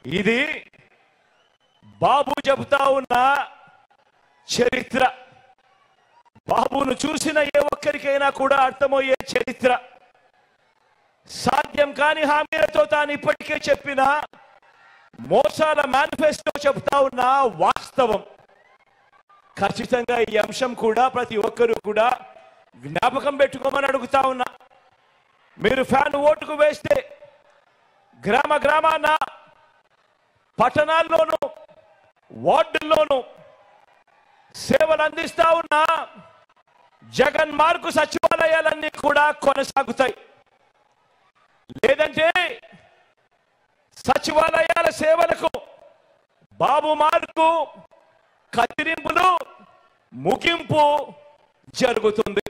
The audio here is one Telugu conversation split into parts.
ఇది బాబు చెబుతా ఉన్న చరిత్ర. బాబును చూసిన ఏ ఒక్కరికైనా కూడా అర్థమయ్యే చరిత్ర. సాధ్యం కాని హామీలతో తాను ఇప్పటికే చెప్పిన మోసాల మేనిఫెస్టో చెబుతా ఉన్న వాస్తవం. ఖచ్చితంగా ఈ అంశం కూడా ప్రతి ఒక్కరూ కూడా జ్ఞాపకం పెట్టుకోమని అడుగుతా ఉన్నా. మీరు ఫ్యాన్ ఓటుకు వేస్తే గ్రామ గ్రామాన, పట్టణాల్లోనూ, వార్డుల్లోనూ సేవలు అందిస్తా ఉన్న జగన్ మార్కు సచివాలయాలన్నీ కూడా కొనసాగుతాయి. లేదంటే సచివాలయాల సేవలకు బాబు మార్కు కత్తిరింపులు, ముగింపు జరుగుతుంది.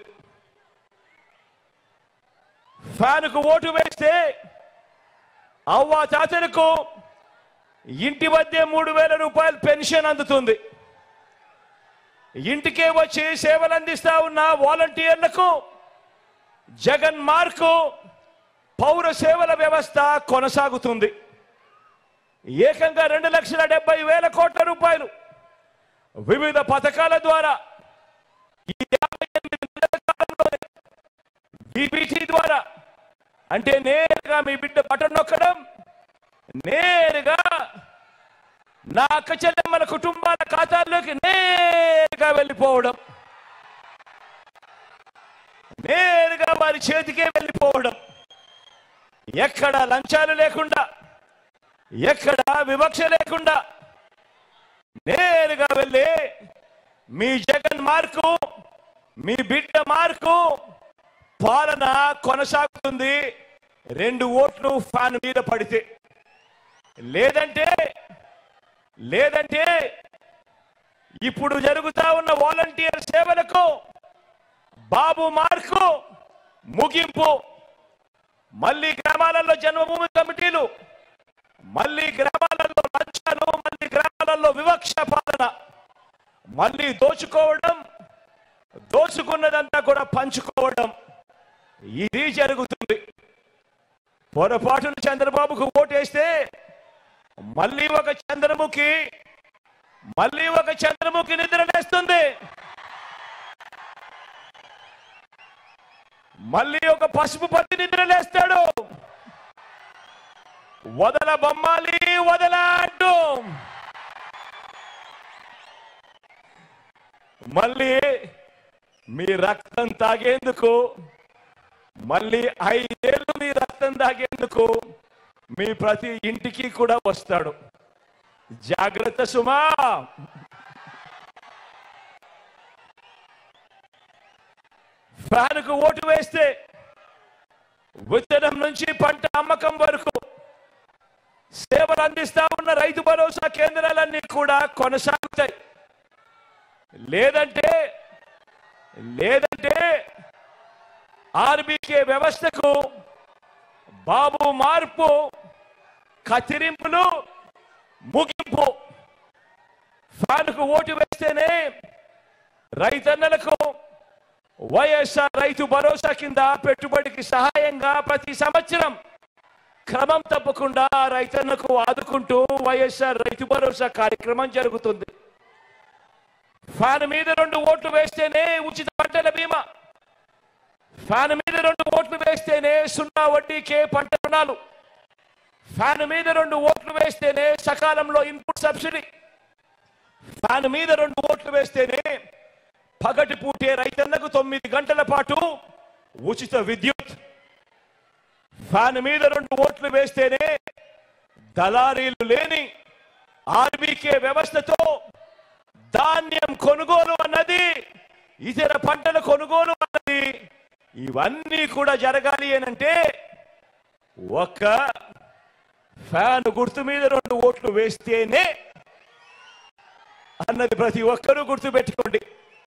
ఫ్యాన్కు ఓటు వేస్తే అవ్వ తాతలకు ఇంటి వద్దే 3,000 రూపాయలు పెన్షన్ అందుతుంది. ఇంటికే వచ్చి సేవలు అందిస్తా ఉన్న వాలంటీర్లకు జగన్ మార్కు పౌర సేవల వ్యవస్థ కొనసాగుతుంది. ఏకంగా 2,70,000 కోట్ల రూపాయలు వివిధ పథకాల ద్వారా ఈ 58 నెలల కాలంలోనే బీబీటీ ద్వారా, అంటే నేరుగా మీ బిడ్డ బటన్ నొక్కడం, నేరుగా నా అక్క చెల్లెమ్మల కుటుంబాల ఖాతాల్లోకి నేరుగా వెళ్ళిపోవడం, నేరుగా వారి చేతికే వెళ్ళిపోవడం. ఎక్కడ లంచాలు లేకుండా, ఎక్కడ వివక్ష లేకుండా నేరుగా వెళ్ళి మీ జగన్ మార్కు, మీ బిడ్డ మార్కు పాలన కొనసాగుతుంది. 2 ఓట్లు ఫ్యాన్ మీద పడితే. లేదంటే ఇప్పుడు జరుగుతా ఉన్న వాలంటీర్ సేవలకు బాబు మార్కు ముగింపు. మళ్ళీ గ్రామాలలో జన్మభూమి కమిటీలు, మళ్ళీ గ్రామాలలో లంచాలు, మళ్ళీ గ్రామాలలో వివక్ష పాలన, మళ్ళీ దోచుకోవడం, దోచుకున్నదంతా కూడా పంచుకోవడం, ఇది జరుగుతుంది. పొరపాటున చంద్రబాబుకు ఓటేస్తే మళ్ళీ ఒక చంద్రముఖి నిద్రలేస్తుంది. మళ్ళీ ఒక పసుపు పత్తి నిద్రలేస్తాడు. వదల బొమ్మాలి వదల అంటూ మళ్ళీ మీ రక్తం తాగేందుకు, మళ్ళీ 5 ఏళ్ళు మీ రక్తం తాగేందుకు మీ ప్రతి ఇంటికి కూడా వస్తాడు. జాగ్రత్త సుమా. ఫ్యాన్కు ఓటు వేస్తే విత్తనం నుంచి పంట అమ్మకం వరకు సేవలు అందిస్తా ఉన్న రైతు భరోసా కేంద్రాలన్నీ కూడా కొనసాగుతాయి. లేదంటే ఆర్బీకే వ్యవస్థకు బాబు మార్పు, కత్తిరింపులు, ముగింపు. ఫ్యాన్కు ఓటు వేస్తేనే రైతన్నలకు వైఎస్ఆర్ రైతు భరోసా కింద పెట్టుబడికి సహాయంగా ప్రతి సంవత్సరం క్రమం తప్పకుండా రైతన్నకు ఆదుకుంటూ వైఎస్ఆర్ రైతు భరోసా కార్యక్రమం జరుగుతుంది. ఫ్యాన్ మీద 2 ఓట్లు వేస్తేనే ఉచిత పంటల బీమా, ఫ్యాన్ మీద 2 ఓట్లు వేస్తేనే 0 వడ్డీకే పంట రుణాలు, ఫ్యాన్ మీద 2 ఓట్లు వేస్తేనే సకాలంలో ఇన్పుట్ సబ్సిడీ, ఫ్యాన్ మీద 2 ఓట్లు వేస్తేనే పగటి పూటే రైతన్నకు 9 గంటల పాటు ఉచిత విద్యుత్, ఫ్యాన్ మీద 2 ఓట్లు వేస్తేనే దళారీలు లేని ఆర్బీకే వ్యవస్థతో ధాన్యం కొనుగోలు అన్నది, ఇతర పంటల కొనుగోలు అన్నది, ఇవన్నీ కూడా జరగాలి అనంటే ఒక్క ఫ్యాన్ గుర్తు మీద 2 ఓట్లు వేస్తేనే అన్నది ప్రతి ఒక్కరూ గుర్తు పెట్టుకోండి.